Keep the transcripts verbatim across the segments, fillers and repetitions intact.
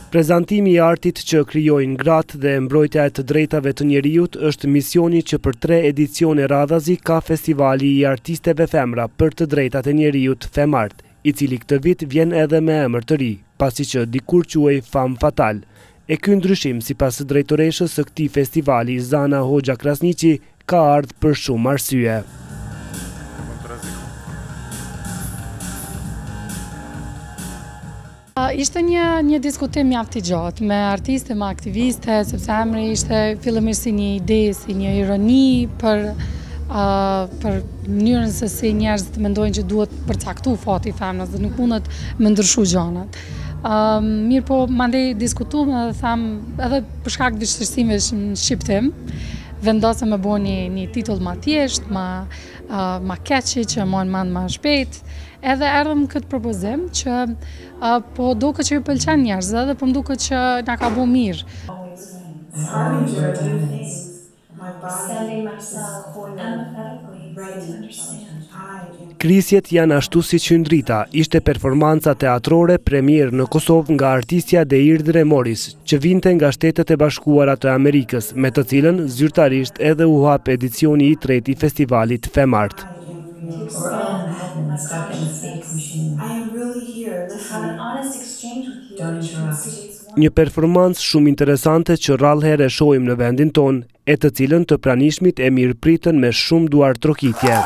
Prezantimi i artit që krijojnë gratë dhe mbrojtja e të drejtave të njerëzit është misioni që për tre edicione radhazi ka festivali i artisteve femra për të drejtat e njerëzit Femart, i cili këtë vit vjen edhe me emër të ri, pasi që dikur quhej Femme Fatale. E ky ndryshim sipas drejtoreshës së këtij festivali, Zana Hoxha Krasniqi, ka ardhur për shumë arsye. Ishte një, një diskutim mjaft i gjatë me artiste, me aktiviste, sepse emri ishte fillimisht si një ide, si një ironi për, uh, për mënyrën se si njerëzit mendojnë që duhet përcaktu fati i femrës dhe nuk mundet me ndryshu gjanat. Uh, mirë po, mandej diskutuam edhe tham, edhe për shkak të vështirësive në shqiptim, vendosëm me bo një, një titull ma thjesht, ma, uh, ma catchy, që mojnë mand ma shpejt. Edhe erdhëm këtë propozim që uh, po duket që ju pëlqen njerëzve dhe po duket që na ka bu mirë. Krisjet janë ashtu si qyndrita, ishte performanca teatrore premier në Kosovë nga artistja Deirdre Morris, që vinte nga Shtetet e Bashkuara të Amerikës, me të cilën zyrtarisht edhe u hap edicioni i tretë i festivalit Femart. Një performancë shumë interesante që rrallëherë e shohim në vendin tonë, e të cilën të pranishmit e mirëpritën me shumë duar trokitje.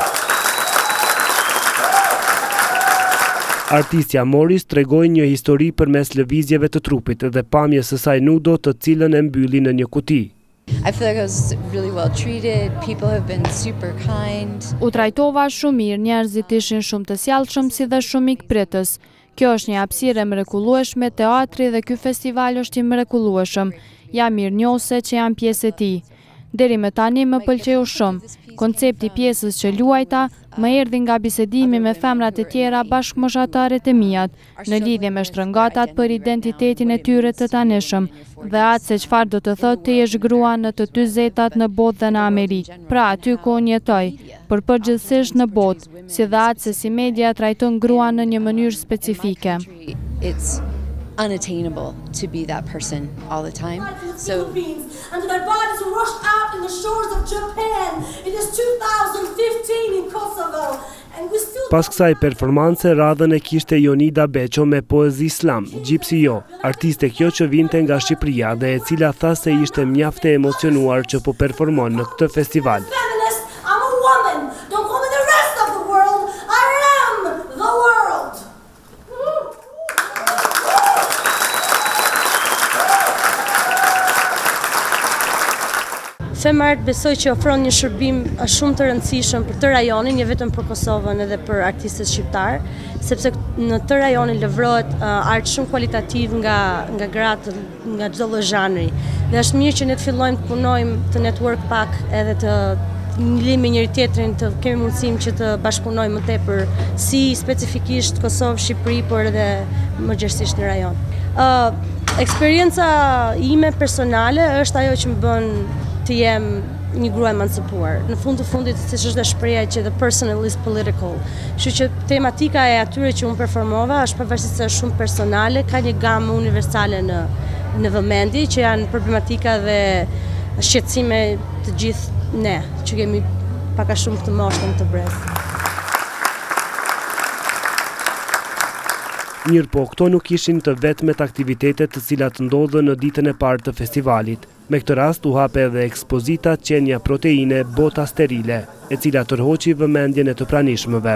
Artistja Morris tregoi një histori përmes lëvizjeve të trupit dhe pamjes së saj nudo, të cilën e mbylli në një kuti. I feel like I was really well treated. People have been super kind. U trajtova shumë mirë, njerëzit ishin shumë të sjellshëm si dhe shumë ikpritës. Kjo është një hapësirë e mrekullueshme, teatri dhe ky festival është i mrekullueshëm. Jam mirënjohëse që jam pjesë e tij. Deri më tani më pëlqeu shumë. Koncepti i pjesës që luajta më erdhi nga bisedimi me femrat e tjera bashkëmoshatare të mia, në lidhje me shtrëngatat për identitetin e tyre të tanishëm, dhe atë se çfarë do të thotë të jesh grua në të dy zetat në botë dhe në Amerikë. Pra aty ku unë jetoj, por përgjithsisht në botë, si dhe atë se si media trajton gruan në një mënyrë specifike. It's unattainable to be that person all the time. So and their bodies were rushed out in the shores of Japan. It is two thousand fifteen in Kosovo. Pas kësaj performance, radhën e kishte Jonida Beqo me poezi islam, Gjipsi Jo, artiste kjo që vinte nga Shqipëria dhe e cila tha se ishte mjaft e emocionuar që po performon në këtë festival. Femart besoj që ofron një shërbim shumë të rëndësishëm për të rajonin, jo vetëm për Kosovën edhe për artistët shqiptar, sepse në të rajonin lëvrohet uh, art shumë kualitativ nga nga gratë nga çdo lloj zhanri. Dhe është mirë që ne të fillojmë të punojmë, të network pak edhe të lidhemi me njëri tjetrin, të kemi mundësinë që të bashkëpunojmë më tepër, si specifikisht Kosovë, Shqipëri, por edhe më gjithësisht në rajon. Uh, Eksperienca ime personale është ajo që më bën të jem një grua emancipuar. Në fund të fundit, siç është dhe shpreha që the personal is political. Kështu që tematika e atyre që unë performova është pavarësisht se është shumë personale, ka një gamë universale në në vëmendje që janë problematika dhe shqetësime të gjithë ne, që kemi pak a shumë të moshtën të brez. Mirë po, këto nuk ishin të vetmet aktivitetet të cilat ndodhen në ditën e parë të festivalit. Me këtë rast u hape edhe ekspozita Qenia Proteine Bota Sterile, e cila tërhoqi vëmendjen e të pranishmëve.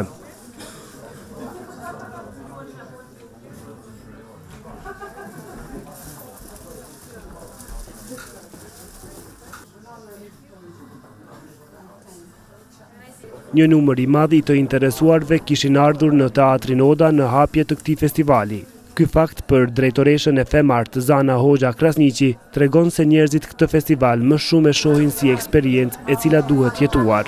Një numër i madh i të interesuarve kishin ardhur në Teatrin Oda në hapje të këtij festivali. Ky fakt për drejtoreshën e Femart, Zana Hoxha Krasniqi, tregon se njerëzit këtë festival më shumë e shohin si eksperiencë e cila duhet jetuar.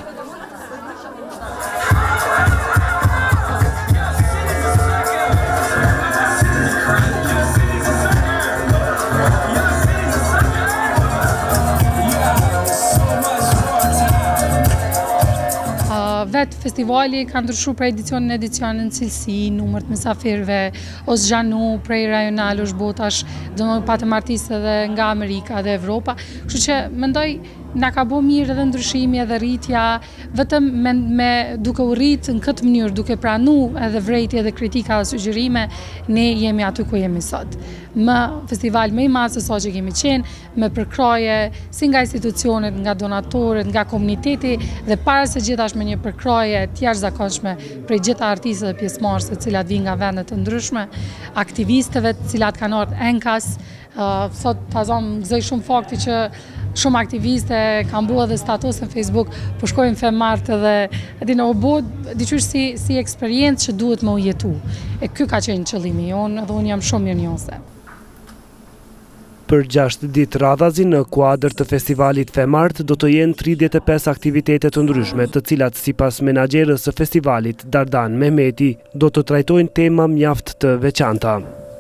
Vetë festivali ka ndryshu prej edicion në edicion në cilësi, numër të mysafirëve, ose zhanu prej rajonal, është botash, do më patëm artistë edhe nga Amerika dhe Evropa. Kështu që mendoj na ka bo mirë edhe ndryshimi edhe rritja, vetëm me, me duke u rritë në këtë mënyrë, duke pranu edhe vrejtje edhe kritika dhe sugjerime, ne jemi aty ku jemi sot. Më festival me i masë sa që kemi qenë, me përkraje si nga institucionet, nga donatorët, nga komuniteti, dhe para se gjithashme një përkraje tjerë zakonshme prej gjitha artistëve dhe pjesëmarrësve të cilat vinë nga vendet të ndryshme, aktivistëve të cilat kanë ardhur enkas. Uh, sot ta zonë gëzoj shumë fakti që shumë aktiviste kanë bua dhe status në Facebook, po shkojnë Femartë dhe edhe në obo, diqysh si, si eksperiencë që duhet më u jetu. E ky ka qenë qëllimi jonë dhe unë jam shumë mirë njohëse. Për gjashtë ditë radhazi në kuadër të festivalit Femartë do të jenë tridhjetë e pesë aktivitete të ndryshme, të cilat sipas menaxherës së festivalit Dardan Mehmeti do të trajtojnë tema mjaft të veçanta.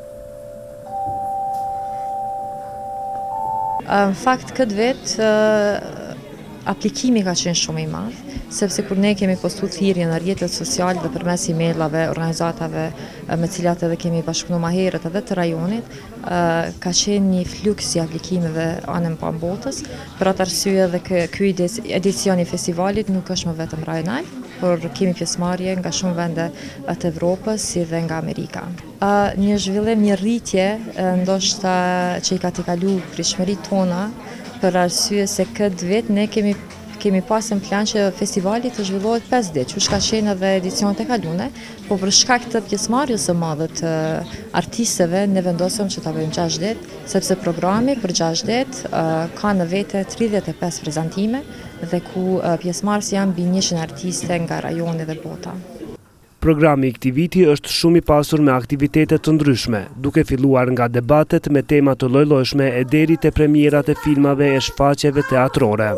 Në fakt, këtë vetë aplikimi ka qenë shumë i madh, sepse kur ne kemi postu thirrje në rrjetet sociale dhe përmes emailave, organizatave me cilat edhe kemi bashkëpunuar më herët edhe të rajonit, ka qenë një fluks i aplikimeve anën pambotës. Për atë arsye edhe ky edicion i festivalit nuk është më vetëm rajonal, por kemi pjesëmarrje nga shumë vende të Evropës si dhe nga Amerika. Një zhvillim, një rritje ndoshta që i ka të kalu pritshmëritë tona, për arsye se këtë vit ne kemi kemi pasur plan që festivali të zhvillohet pesë ditë, që ka qenë edhe edicionet e kaluara, po për shkak të pjesëmarrjes së madhe të artistëve ne vendosëm që ta bëjmë gjashtë ditë, sepse programi për gjashtë ditë ka në vete tridhjetë e pesë prezantime dhe ku pjesëmarrës janë mbi njëqind artiste nga rajone dhe bota. Programi i këtij viti është shumë i pasur me aktivitete të ndryshme, duke filluar nga debatet me tema të lloj-llojshme e deri te premierat e filmave e shfaqjeve teatrore.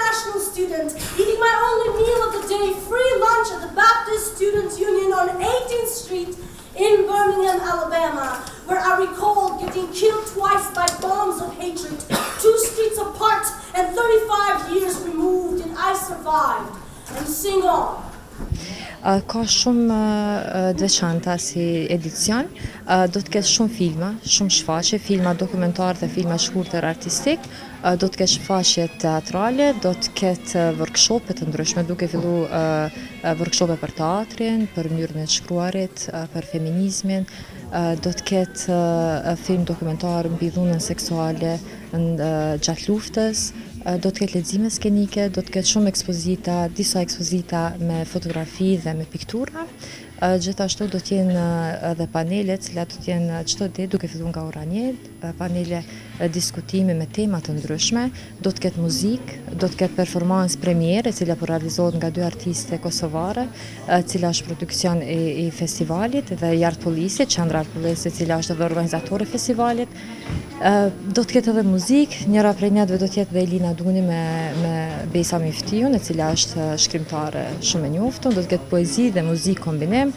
Eating my only meal of the day, free lunch at the Baptist Students Union on eighteenth street in Birmingham, Alabama, where I recalled getting killed twice by bombs of hatred, two streets apart and thirty-five years removed, and I survived. And sing on. Ka shumë të veçanta si edicion, do të ketë shumë filma, shumë shfaqje, filma dokumentar dhe filma shkurtër artistik, do të ketë shfaqje teatrale, do të ketë workshope të ndryshme, duke fillu workshope për teatrin, për mënyrën e shkruarit, për feminizmin, do të ketë film dokumentar mbi dhunën seksuale gjatë luftës, do të ketë lexime skenike, do të ketë shumë ekspozita, disa ekspozita me fotografi dhe me piktura. Gjithashtu do të jenë edhe panele, të cilat do të jenë çdo ditë duke filluar nga ora një, panele diskutime me tema të ndryshme, do të ketë muzikë, do të ketë performancë premiere, e cila po realizohet nga dy artiste kosovare, e cila është produksion i, i festivalit dhe Art Police, Qendra Art Police, e cila është edhe organizatore e festivalit. Do të ketë edhe muzikë, njëra prej netëve do të jetë dhe Elina Duni me, me Besa Miftiun, e cila është shkrimtare shumë e njohur, do të ketë poezi dhe muzikë kombinim.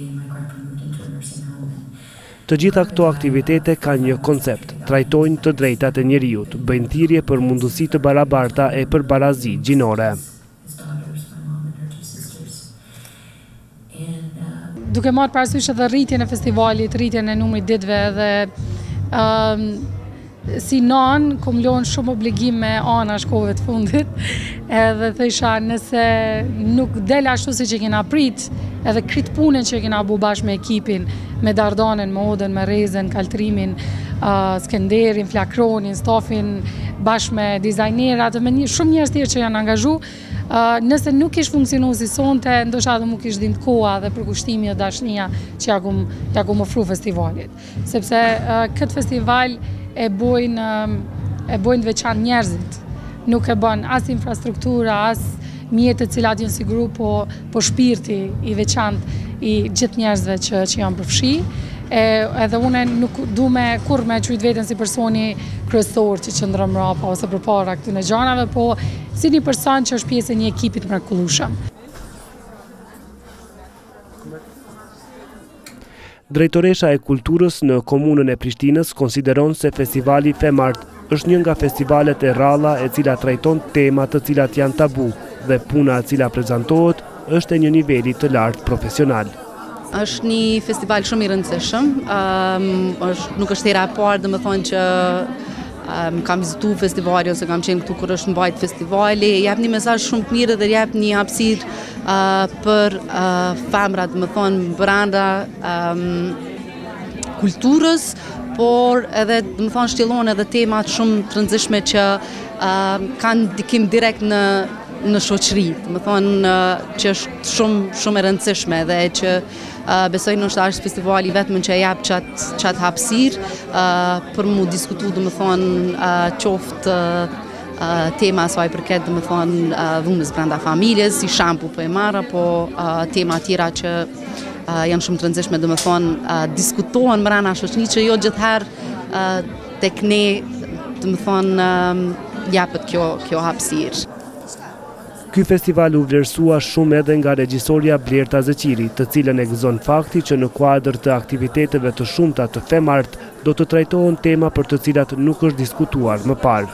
Të gjitha këto aktivitete kanë një koncept, trajtojnë të drejtat e njerëzit, bëjnë thirrje për mundësi të barabarta e për barazi gjinore. Duke marrë parasysh edhe rritjen e festivalit, rritjen e numrit ditëve dhe um, si non, kom lënë shumë obligime ana shkove të fundit, edhe thësha nëse nuk del ashtu si që kena prit, edhe krit punën që kena bu bashkë me ekipin, me Dardanën, me Odën, me Rezen, Kaltrimin, uh, Skenderin, Flakronin, stafin, bashkë me dizajnerat, me një, shumë njerëz tjerë që janë angazhu, uh, nëse nuk ish funksionu si sonte, ndoshta edhe nuk ish dhimbë koha dhe përkushtimi dhe dashnia që ja kum, ja kum ofru festivalit. Sepse uh, këtë festival e bojnë, e bojnë të veçan njerëzit. Nuk e bën as infrastruktura, as mjetët cilat janë siguru, po, po shpirti i veçant i gjithë njerëzve që, që janë përfshi. E, edhe une nuk du me kur me qujt vetën si personi kryesor që qëndron mrapa ose përpara këtyre gjanave, po si një person që është pjesë e një ekipit mrekullueshëm. Drejtoresha e Kulturës në komunën e Prishtinës konsideron se festivali Femart është një nga festivalet e rralla e cila trajton tema të cilat janë tabu dhe puna e cila prezantohet është e një niveli të lartë profesional. Është një festival shumë i rëndësishëm, um, është, nuk është hera e parë, dhe më thonë që um, kam vizitu festivali ose kam qenë këtu kur është mbajt festivali, jep një mesazh shumë të mirë dhe jep një hapësirë uh, për uh, femrat, dhe më thonë brenda um, kulturës, por edhe, dhe më thonë, shtjellon edhe temat shumë të rëndësishme që uh, kanë ndikim direkt në në shoqëri, dhe më thonë uh, që është shumë shumë e rëndësishme dhe që uh, besoj nështë është festivali vetëm që jap qatë qatë hapësirë uh, për mu diskutu, dhe më thonë uh, qoftë uh, uh, tema asaj përket, dhe më thonë uh, dhunës brenda familjes, si shampu për e marra, po uh, tema tjera që uh, janë shumë të rëndësishme, dhe më thonë uh, diskutohen brenda shoqëni që jo gjithherë uh, tek ne, dhe më thonë uh, japet kjo, kjo hapësirë. Ky festival u vlerësua shumë edhe nga regjisorja Blerta Zeqiri, të cilën e gëzon fakti që në kuadër të aktiviteteve të shumta të Femart do të trajtohen tema për të cilat nuk është diskutuar më parë.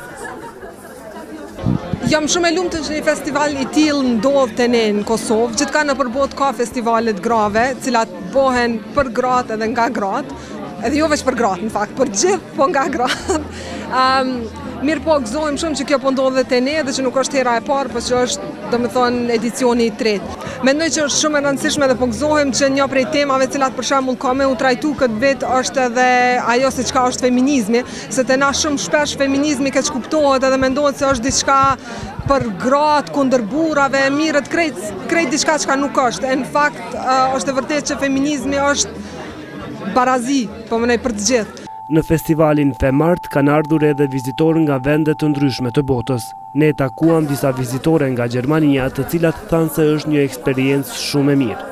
Jam shumë e lumtur që një festival i tillë ndodh te ne në Kosovë. Gjithka në përbot ka festivalet grave, të cilat bëhen për gratë edhe nga gratë, edhe jo vetëm për gratë në fakt, për gjithë po nga gratë. Um, Mirë po gëzojmë shumë që kjo po ndodhet te ne dhe që nuk është hera e parë, por që është, domethënë, edicioni i tretë. Mendoj që është shumë e rëndësishme dhe po gëzojmë që një prej temave cilat për shembull ka me u trajtu këtë vit është edhe ajo se çka është feminizmi, se te na shumë shpesh feminizmi keq kuptohet edhe mendohet se është diçka për gratë kundër burrave, mirët krejt krejt diçka çka nuk është. Në fakt është e vërtetë që feminizmi është barazi, po mënej për të gjithë. Në festivalin Femart kanë ardhur edhe vizitorë nga vende të ndryshme të botës. Ne takuam disa vizitore nga Gjermania, të cilat thanë se është një eksperiencë shumë e mirë.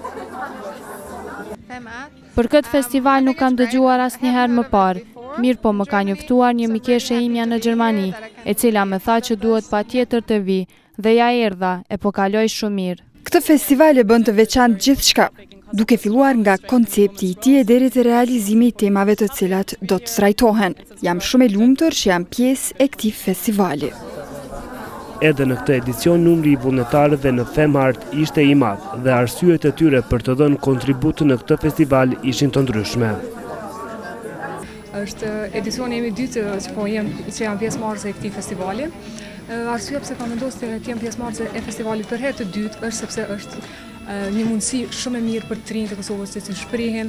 Për këtë festival nuk kam dëgjuar asnjëherë më parë, mirë po më ka njoftuar një mikeshe imja në Gjermani, e cila më tha që duhet patjetër të vi, dhe ja erdha, e po kaloj shumë mirë. Këtë festival e bën të veçantë gjithçka, duke filluar nga koncepti i tij deri te realizimi i temave të cilat do të trajtohen. Jam shumë e lumtur që jam pjesë e këtij festivali. Edhe në këtë edicion numri i vullnetarëve në Femart ishte i madh dhe arsyet e tyre për të dhënë kontribut në këtë festival ishin të ndryshme. Është edicioni im i dytë që po jem që jam pjesëmarrëse e këtij festivali. Arsyeja pse kam vendosur të jem pjesëmarrëse e festivalit për herë të dytë është sepse është një mundësi shumë e mirë për të rinjtë e Kosovës që të shprehen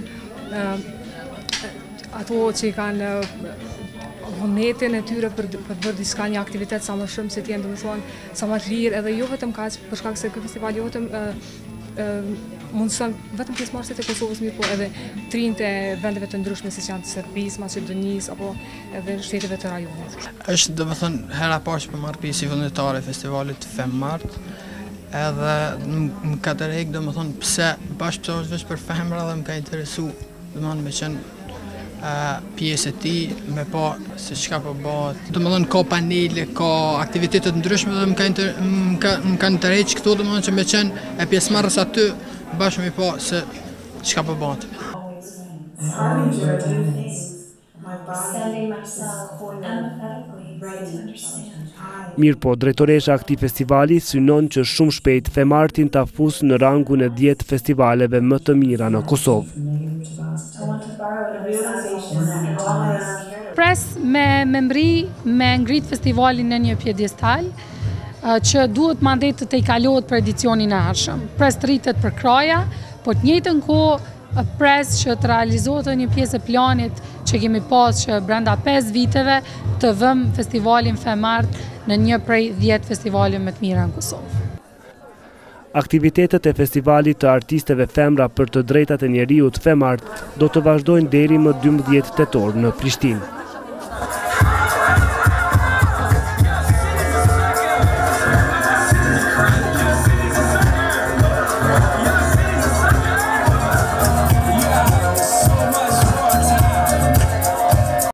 ato që i kanë vullnetin e tyre për të bërë diçka, një aktivitet sa më shumë, që të jenë domethënë sa më të lirë, edhe jo vetëm kaq, për shkak se ky festival jo vetëm mundson vetëm pjesëmarrësit e Kosovës, mirë po edhe të rinjtë e vendeve të ndryshme siç janë Serbisë, Maqedonisë apo edhe shteteve të rajonit. Është domethënë hera e parë që po marr pjesë si vullnetare e festivalit Femart. Edhe më ka të rejkë, dhe më thonë, pëse bashkë pëse është veç për femra dhe më ka interesu, dhe më thonë, me qenë pjesë e ti, me pa se qka po bëhet. Dhe më thonë, ka panele, ka aktivitetet ndryshme dhe më ka në të rejkë këto, dhe më thonë, që me qenë e pjesë marrës aty, bashkë me pa se qka po bëhet. Mirë po, drejtoresha e këtij festivali synon që shumë shpejt Femartin ta fusë në rangun e dhjetë festivaleve më të mira në Kosovë. Pres me membri me ngrit festivalin në një pjedestal që duhet mandatet të i kalohet për edicionin e ardhshëm. Pres të rritet për kraja, po të njëjtën kohë pres që të realizohet një pjesë e planit që kemi pas që brenda pesë viteve të vëmë festivalin Femart në një prej dhjetë festivaleve më të mira në Kosovë. Aktivitetet e festivalit të artisteve femra për të drejtat e njeriut Femart do të vazhdojnë deri më dymbëdhjetë tetor në Prishtinë.